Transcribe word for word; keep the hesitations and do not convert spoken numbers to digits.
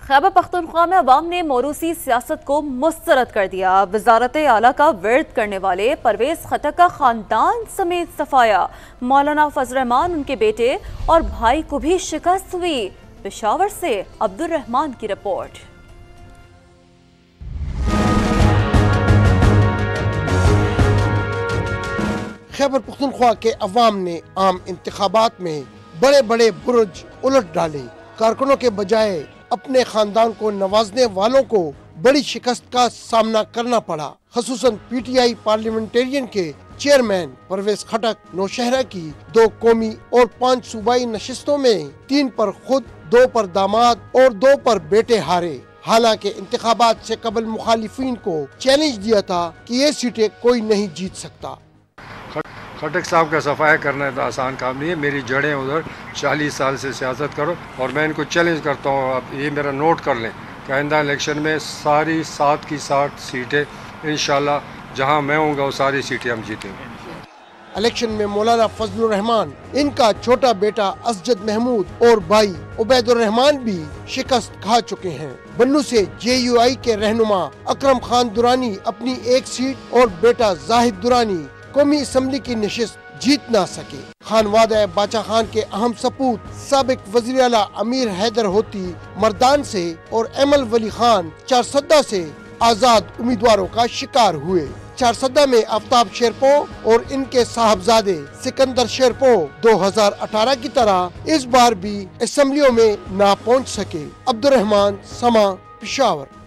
خیبر پختونخوا میں عوام نے موروثی سیاست کو مسترد کر دیا۔ وزارت اعلیٰ کا ورد کرنے والے پرویز خٹک کا خاندان سمیت صفایا۔ مولانا فضل الرحمان ان کے بیٹے اور بھائی کو بھی شکست ہوئی۔ پشاور سے عبد الرحمان کی رپورٹ۔ خیبر پختونخوا کے عوام نے عام انتخابات میں بڑے بڑے برج الٹ ڈالے۔ کارکنوں کے بجائے اپنے خاندان کو نوازنے والوں کو بڑی شکست کا سامنا کرنا پڑا۔ خصوصاً پی ٹی آئی پارلیمنٹرین کے چیئرمین پرویز خٹک نوشہرہ کی دو قومی اور پانچ صوبائی نشستوں میں تین پر خود، دو پر داماد اور دو پر بیٹے ہارے۔ حالانکہ انتخابات سے قبل مخالفین کو چیلنج دیا تھا کہ یہ سیٹیں کوئی نہیں جیت سکتا۔ خٹک صاحب کا صفایا کرنا تو آسان کام نہیں ہے۔ میری جڑیں ادھر چالیس سال سے سیاست کرو، اور میں ان کو چیلنج کرتا ہوں، اب یہ میرا نوٹ کر لیں کہ آئندہ الیکشن میں ساری سات کی ساٹھ سیٹیں انشاءاللہ جہاں میں ہوں گا وہ ساری سیٹیں ہم جیتیں گے۔ الیکشن میں مولانا فضل الرحمان، ان کا چھوٹا بیٹا اسجد محمود اور بھائی عبید الرحمان بھی شکست کھا چکے ہیں۔ بنو سے جے یو آئی کے رہنما اکرم خان درانی اپنی ایک سیٹ اور بیٹا زاہد درانی قومی اسمبلی کی نشست جیت نہ سکے۔ خانوادہ باچا خان کے اہم سپوت سابق وزیر اعلیٰ امیر حیدر ہوتی مردان سے اور ایمل ولی خان چارسدہ سے آزاد امیدواروں کا شکار ہوئے۔ چارسدہ میں آفتاب شیرپو اور ان کے صاحبزادے سکندر شیرپو دو ہزار اٹھارہ کی طرح اس بار بھی اسمبلیوں میں نہ پہنچ سکے۔ عبد الرحمان، سما، پشاور۔